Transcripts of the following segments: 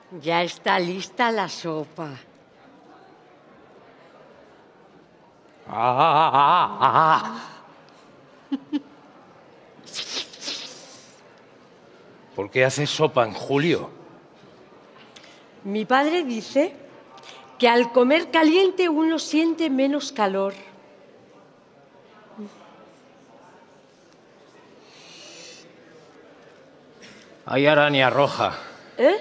Ya está lista la sopa. ¿Por qué haces sopa en julio? Mi padre dice que al comer caliente uno siente menos calor. Hay araña roja. ¿Eh?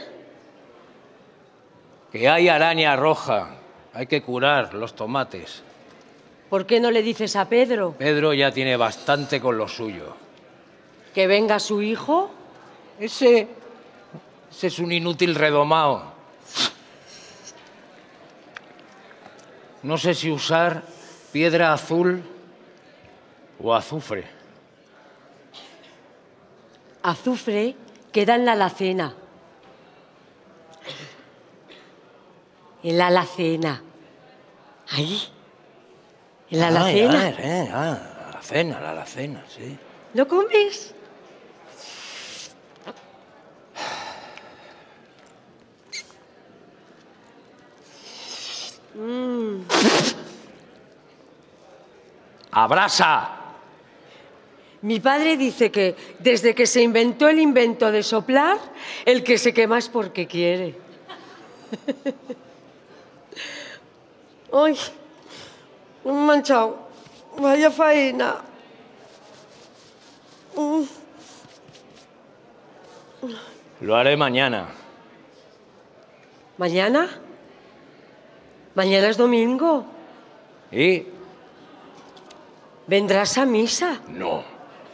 Que hay araña roja. Hay que curar los tomates. ¿Por qué no le dices a Pedro Pedro ya tiene bastante con lo suyo. que venga su hijo? Ese es un inútil redomao. No sé si usar piedra azul o azufre. Azufre queda en la alacena. En la alacena. Ahí. En la alacena. La alacena, sí. ¿No comes? ¡Abrasa! Mi padre dice que desde que se inventó el invento de soplar, el que se quema es porque quiere. ¡Ay! Un manchado. Vaya faena. Lo haré mañana. ¿Mañana? Mañana es domingo. ¿Y? ¿Vendrás a misa? No.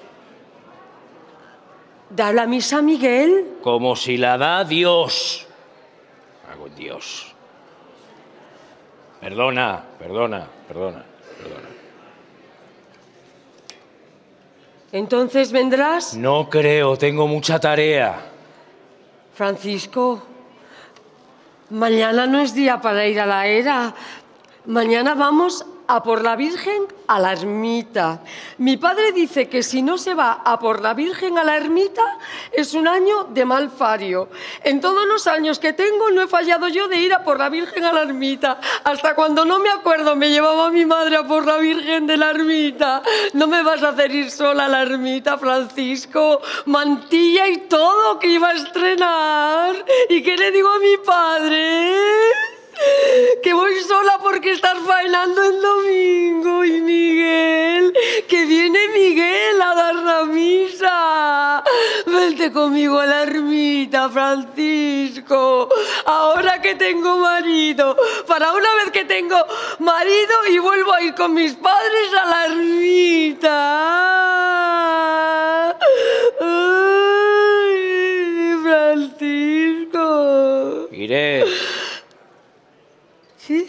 ¿Da la misa a Miguel? Como si la da Dios. Hago en Dios. Perdona. ¿Entonces vendrás? No creo, tengo mucha tarea. Francisco, mañana no es día para ir a la era. Mañana vamos a por la Virgen a la ermita. Mi padre dice que si no se va a por la Virgen a la ermita es un año de mal fario. En todos los años que tengo no he fallado yo de ir a por la Virgen a la ermita. Hasta cuando no me acuerdo me llevaba mi madre a por la Virgen de la ermita. No me vas a hacer ir sola a la ermita, Francisco. Mantilla y todo que iba a estrenar. ¿Y qué le digo a mi padre? Que voy sola porque estás faenando el domingo. Y Miguel, que viene Miguel a dar la misa. Vente conmigo a la ermita, Francisco. Ahora que tengo marido, para una vez que tengo marido y vuelvo a ir con mis padres a la ermita. Ay, Francisco. Iré. ¿Sí?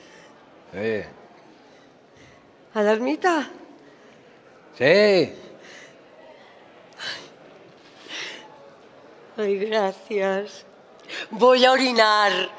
¿A la ermita? Sí. Ay, gracias. Voy a orinar.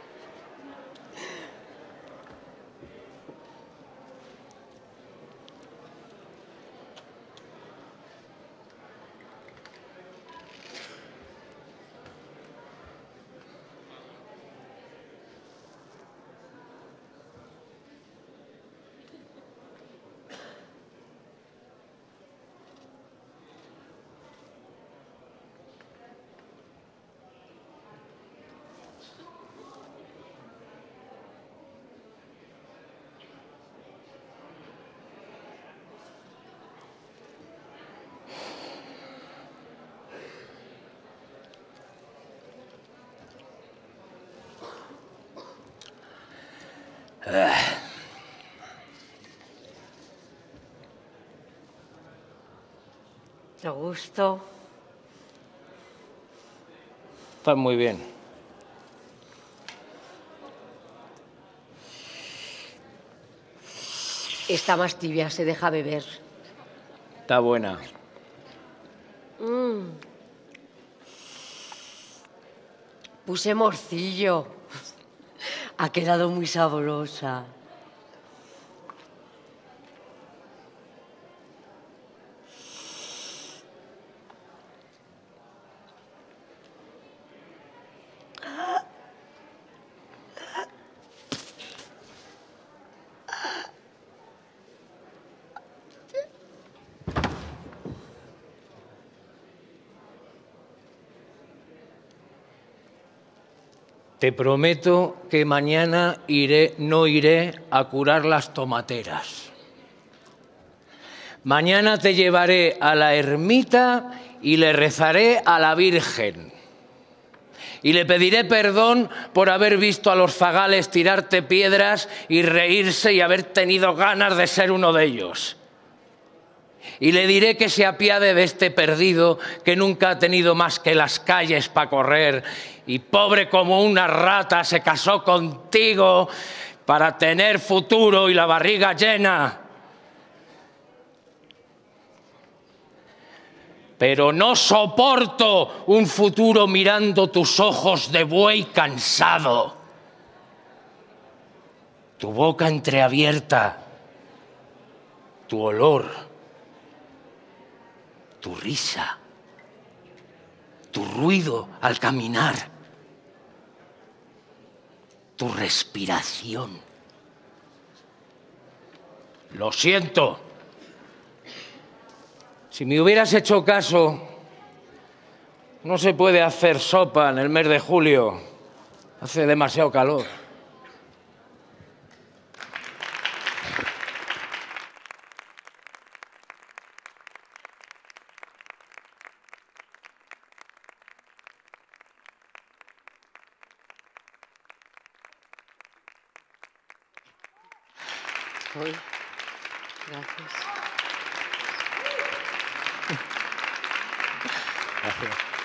¿Te gusto? Está muy bien. Está más tibia, se deja beber. Está buena. Puse morcillo. Ha quedado muy sabrosa. Te prometo que mañana no iré a curar las tomateras. Mañana te llevaré a la ermita y le rezaré a la Virgen. Y le pediré perdón por haber visto a los zagales tirarte piedras y reírse y haber tenido ganas de ser uno de ellos. Y le diré que se apiade de este perdido que nunca ha tenido más que las calles para correr y pobre como una rata se casó contigo para tener futuro y la barriga llena. Pero no soporto un futuro mirando tus ojos de buey cansado, tu boca entreabierta, tu olor, tu risa, tu ruido al caminar, tu respiración. Lo siento. Si me hubieras hecho caso, no se puede hacer sopa en el mes de julio. Hace demasiado calor. Gracias. Gracias.